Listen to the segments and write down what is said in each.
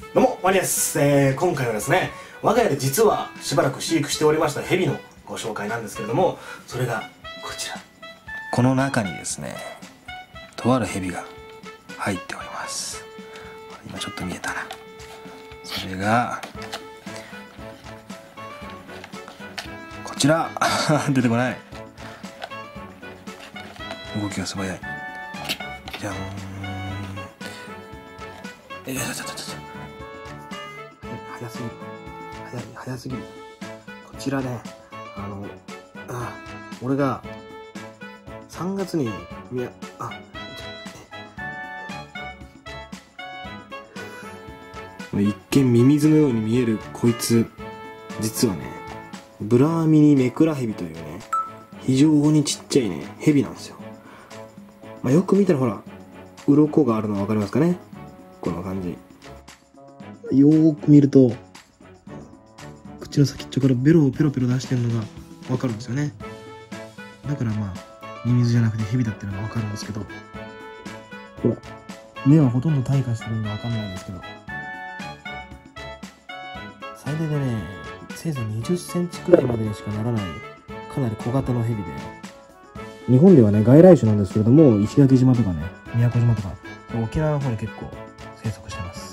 どうも、ワニです。今回はですね、我が家で実はしばらく飼育しておりましたヘビのご紹介なんですけれども、それがこちら。 この中にですね、とあるヘビが入っております。今ちょっと見えたな。それがこちら出てこない。動きが素早い。じゃん。早すぎる。早すぎる。こちらね、俺が3月に一見ミミズのように見えるこいつ、実はね、ブラーミニメクラヘビというね、非常にちっちゃいね、ヘビなんですよ。よく見たらほら、鱗があるの分かりますかね。こんな感じ。よーく見ると、口の先っちょからベロをペロペロ出してるのが分かるんですよね。だからミミズじゃなくてヘビだっていうのが分かるんですけど、ほら、目はほとんど退化してるんで分かんないんですけど、最大でね、せいぜい20センチくらいまでにしかならない、かなり小型のヘビで、日本ではね、外来種なんですけれども、石垣島とかね、宮古島とか、沖縄の方に結構生息してます。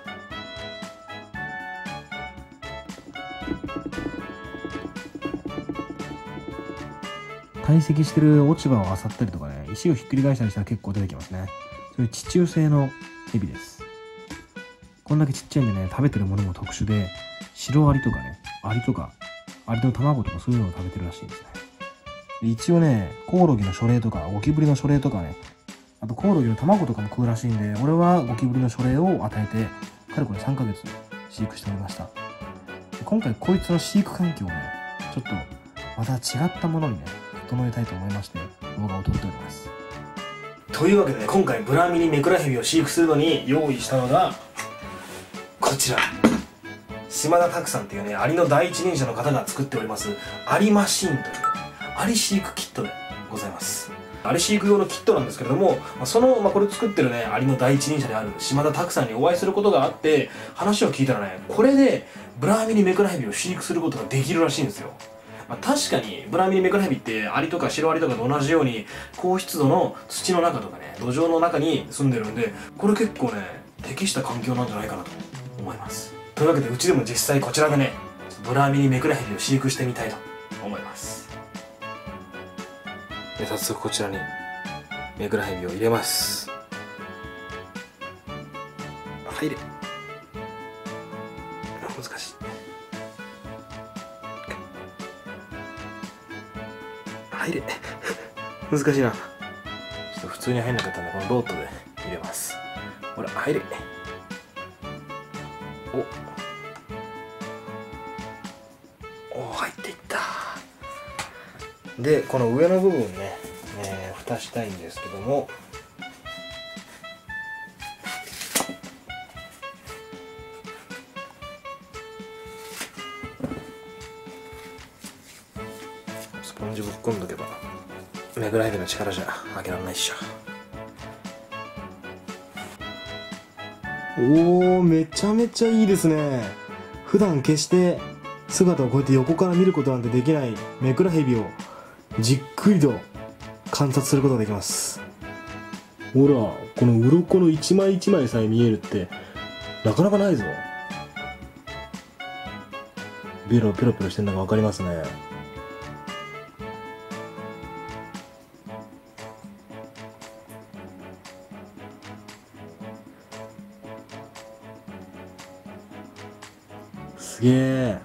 堆積してる落ち葉を漁ったりとかね、石をひっくり返したりしたら結構出てきますね。そういう地中性のヘビです。こんだけちっちゃいんでね、食べてるものも特殊で、シロアリとかね、アリとか、アリの卵とかそういうのを食べてるらしいですね。で一応ね、コオロギの書類とか、ゴキブリの書類とかね、あとコオロギの卵とかも食うらしいんで、俺はゴキブリの書類を与えて、かれこれ3ヶ月飼育しておりました。で今回こいつの飼育環境をね、ちょっとまた違ったものにね、整えたいと思いまして、動画を撮っております。 というわけで、今回ブラーミニメクラヘビを飼育するのに用意したのが、こちら。島田拓さんっていうね、アリの第一人者の方が作っております、アリマシーンという、アリ飼育キットでございます。アリ飼育用のキットなんですけれども、これ作ってるね、アリの第一人者である島田拓さんにお会いすることがあって、話を聞いたらね、これでブラーミニメクラヘビを飼育することができるらしいんですよ。確かにブラーミニメクラヘビってアリとかシロアリとかと同じように高湿度の土の中とかね、土壌の中に住んでるんで、これ結構ね、適した環境なんじゃないかなと思います。というわけで、うちでも実際こちらでね、ブラーミニメクラヘビを飼育してみたいと思います。で、早速こちらにメクラヘビを入れます。入れ。難しい。入れ。難しいな。ちょっと普通に入んなかったんで、このロートで入れます。ほら、入れ。お、入っていった。で、この上の部分ね、蓋したいんですけども、スポンジぶっ込んどけばメクラヘビの力じゃ開けられないっしょ。おー、めちゃめちゃいいですね。普段決して姿をこうやって横から見ることなんてできないメクラヘビをじっくりと観察することができます。ほら、この鱗の一枚一枚さえ見えるってなかなかないぞ。ベロペロペロしてるのが分かりますね。すげえ。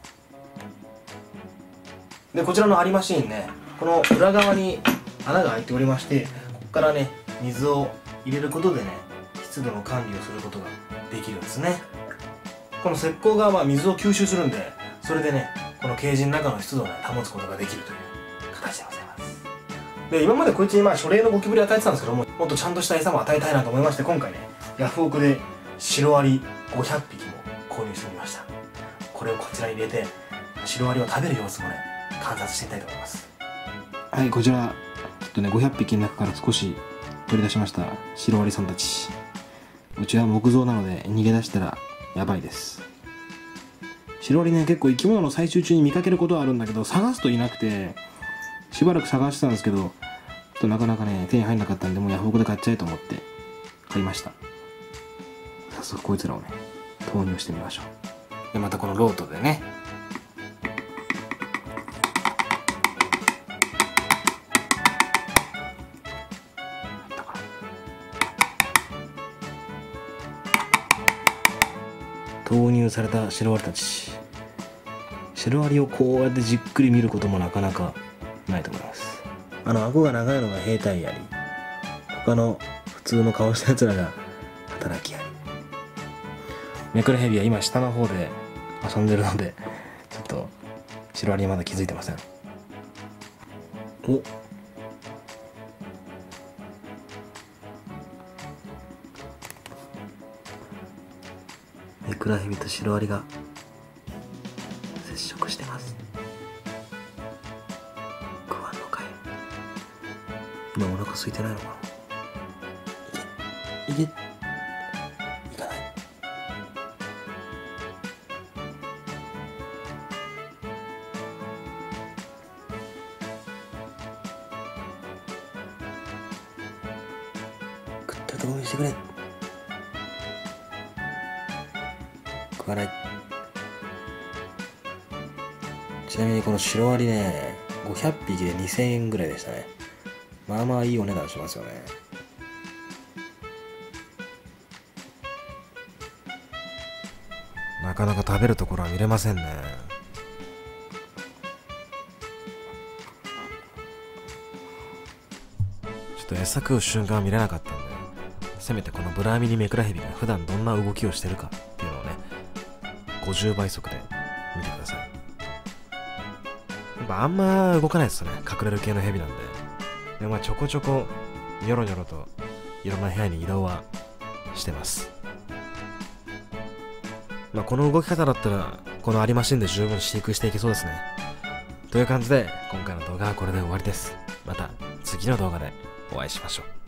で、こちらのアリマシーンね、この裏側に穴が開いておりまして、ここからね、水を入れることでね、湿度の管理をすることができるんですね。この石膏が水を吸収するんで、それでね、このケージの中の湿度を、ね、保つことができるという形でございます。で、今までこいつに書類のゴキブリ与えてたんですけども、もっとちゃんとした餌も与えたいなと思いまして、今回ね、ヤフオクでシロアリ500匹も購入してみました。これをこちらに入れて、シロアリを食べる様子もね、観察してみたいと思います。はい、こちらちょっとね、500匹の中から少し取り出しましたシロアリさんたち。 うちは木造なので逃げ出したらやばいです。シロアリね、結構生き物の採集中に見かけることはあるんだけど、探すといなくて、しばらく探してたんですけど、ちょっとなかなかね、手に入んなかったんで、もうヤフオクで買っちゃえと思って買いました。早速こいつらをね、投入してみましょう。で、またこのロートでね、投入されたシロアリたち。シロアリをこうやってじっくり見ることもなかなかないと思います。顎が長いのが兵隊アリ、他の普通の顔したやつらが働きアリ。メクラヘビは今下の方で遊んでるので、ちょっとシロアリはまだ気づいてません。お、メクラヘビとシロアリが接触してます。食わんのかい。今お腹空いてないのかな。いけいかない。食ったところにしてくれ。食わない。ちなみにこのシロアリね、500匹で2000円ぐらいでしたね。まあまあいいお値段しますよね。なかなか食べるところは見れませんね。ちょっと餌食う瞬間は見れなかったんで、せめてこのブラーミニメクラヘビが普段どんな動きをしてるかっていうのをね、50倍速で見てください。やっぱあんま動かないですよね、隠れる系のヘビなんで。でもまあちょこちょこニョロニョロといろんな部屋に移動はしてます。まあこの動き方だったらこのアリマシンで十分飼育していけそうですね。という感じで今回の動画はこれで終わりです。また次の動画でお会いしましょう。